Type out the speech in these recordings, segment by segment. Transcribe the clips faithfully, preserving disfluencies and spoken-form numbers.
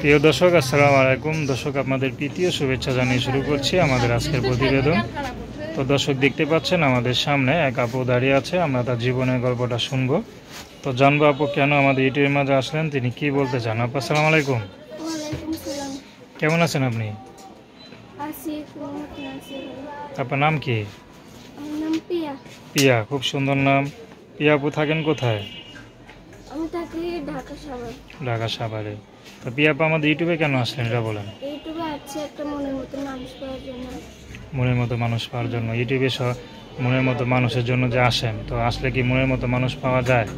প্রিয় দর্শক, আসসালামু আলাইকুম। দর্শক, আপনাদের প্রীতীয় শুভেচ্ছা জানিয়ে শুরু করছি আমাদের আজকের প্রতিবেদন। তো দর্শক, দেখতে পাচ্ছেন আমাদের সামনে এক আপু দাঁড়িয়ে আছে। আমরা তার জীবনের গল্পটা শুনবো। তো জানবো আপু কেন আমাদের ইউটিউবের মাঝে আসলেন, তিনি কি বলতে চান। আপু আসসালামু আলাইকুম। কেমন আছেন আপনি? আপনার নাম কি? পিয়া, খুব সুন্দর নাম। পিয়া আপু থাকেন কোথায়? আমি থাকি ঢাকা সাভার। ঢাকা সাভারে। তো পিয়া আপু আমাদের ইউটিউবে কেন আসলেন এটা বলেন। ইউটিউবে আছে একটা মনের মতো মানুষ পাওয়ার জন্য। মনের মতো মানুষ পাওয়ার জন্য ইউটিউবে মনের মতো মানুষের জন্য যে আসেন, তো আসলে কি মনের মতো মানুষ পাওয়া যায়?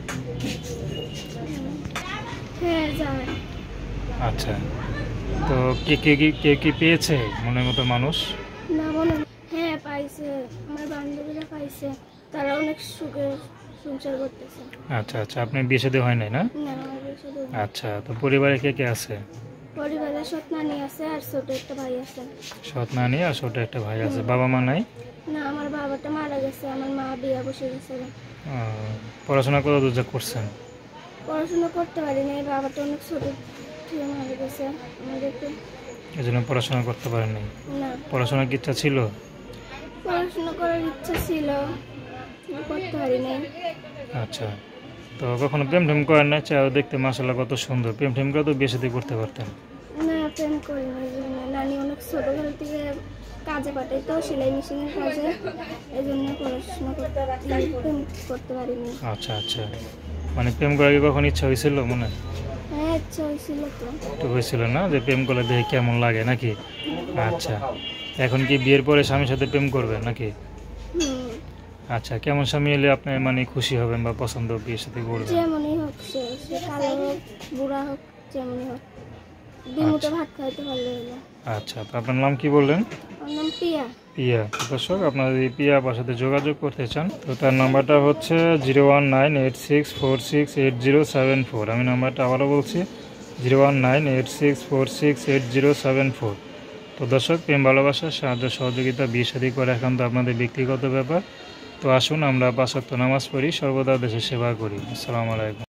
হ্যাঁ যায়। আচ্ছা, তো কে কে কি কে কি পেয়েছে মনের মতো মানুষ? না মনে হ্যাঁ পাইছে, আমার বান্ধবীরা পাইছে, তারা অনেক সুখে সংসার করতেছে। আচ্ছা আচ্ছা, আপনি বিয়ে শাদী হয় নাই না? না আমার বিয়ে শাদী হয়নি। আচ্ছা, তো পরিবারে কে কে আছে? পরিবারে সৎ নানি আছে আর ছোট একটা ভাই আছে। সৎ নানি আর ছোট একটা ভাই আছে। বাবা মা নাই? না, আমার বাবাটা মারা গেছে, আমার মা বিয়ে বসে গেছে। পড়াশোনা কত দূর করছেন? পড়াশোনা করতে পারি নাই, বাবাটা অনেক ছোট থেকে মারা গেছে আমাদেরকে, এই জন্য পড়াশোনা করতে পারেন নাই। না পড়াশোনার কি ইচ্ছা ছিল? পড়াশোনা করার ইচ্ছা ছিল, করতে পারি নাই। আচ্ছা, তো কখনো প্রেম টেম করেন না? চাও দেখতে মাশাআল্লাহ কত সুন্দর, প্রেম টেম করে তো বিয়ে শাদী করতে পারতেন। না প্রেম করি না, নানি অনেক ছোটবেলা থেকে কাজে পাঠাই তো, সেলাই মেশিনের কাজে, এই জন্য পড়াশোনা করতে প্রেম করতে পারিনি। আচ্ছা আচ্ছা, মানে প্রেম করার কি কখন ইচ্ছা হয়েছিল মনে? হ্যাঁ ইচ্ছা হয়েছিল তো। তো হয়েছিল না, যে প্রেম করলে দেখে কেমন লাগে নাকি? আচ্ছা, এখন কি বিয়ের পরে স্বামীর সাথে প্রেম করবেন নাকি? হুম। আচ্ছা, কেমন স্বামী এলে আপনি মানে খুশি হবেন বা পছন্দ বিয়ের সাথে করবেন? যেমনই হোক, সে সে কালো হোক বুড়া হোক, যেমনই হোক, দুমুঠো ভাত খাইতে পারলে হলো। আচ্ছা, তো আপনার নাম কি বললেন? আমার নাম পিয়া। পিয়া। দর্শক, আপনার এই পিয়া আপার সাথে যোগাযোগ করতে চান তো তার নাম্বারটা হচ্ছে zero one nine eight six four six eight zero seven four. আমি নাম্বারটা আবারও বলছি, zero one nine eight six four six eight zero seven four. তো দর্শক, প্রেম ভালোবাসা সাহায্য সহযোগিতা বিয়ে শাদী করে একান্ত আপনাদের ব্যক্তিগত ব্যাপার। তো আসুন আমরা পাঁচ ওয়াক্ত নামাজ পড়ি, সর্বদা দেশের সেবা করি। আসসালামু আলাইকুম।